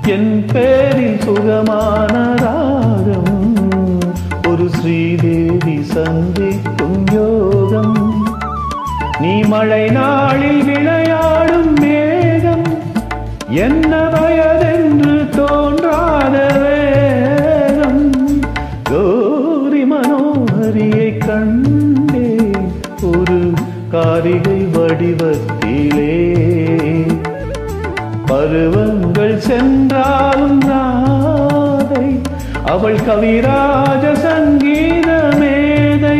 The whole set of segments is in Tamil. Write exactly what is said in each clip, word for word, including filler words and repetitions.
என் பேரில் சுகமான ராகம் ஒரு ஸ்ரீதேவி சந்திக்கும் யோகம் நீ மழை நாளில் விளையாடும் மேகம் என்ன வயதென்று தோன்றாத வேகம் கௌரி மனோஹரியை கண்டே ஒரு காரிகை வடிவத்திலே பருவங்கள் சென்றாலும் ராதை அவள் கவிராஜ சங்கீத மேதை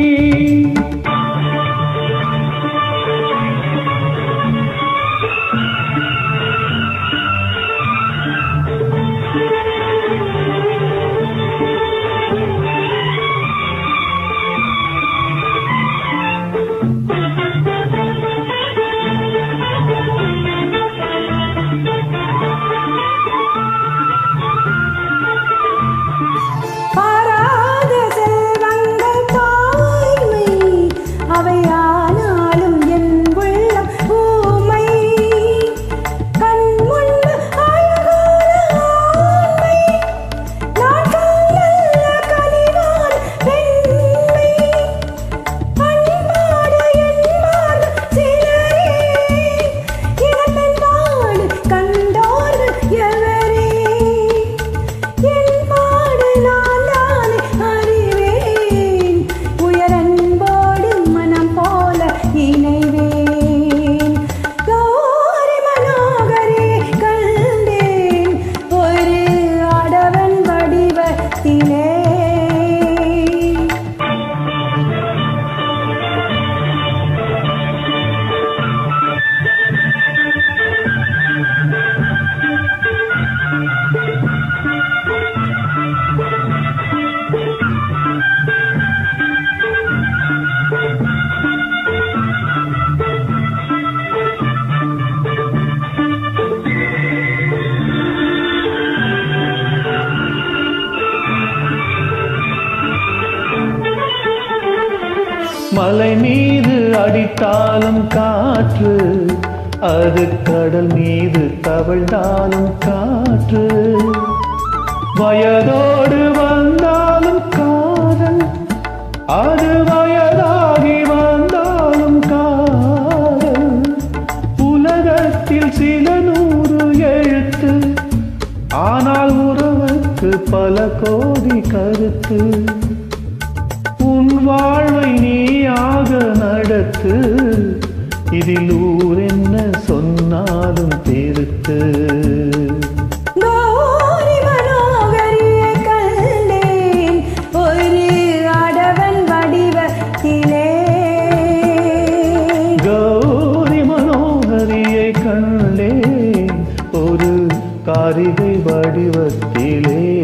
மலை மீது அடித்தாலும் காற்று அது கடல் மீது தவழ்ந்தாலும் காற்று வயதோடு வந்தாலும் காதல் அது வயதாகி வந்தாலும் காதல் உலகத்தில் சில நூறு எழுத்து ஆனால் உறவுக்கு பல கோடி கருத்து உன் வாழ்வை நீயாக நடத்து இதில் ஊர் என்ன சொன்னாலும் பெருத்து கௌரி மனோகரியை கண்டேன் ஒரு ஆடவன் வடிவத்திலே கௌரி மனோகரியை கண்டேன் ஒரு காரிகை வடிவத்திலே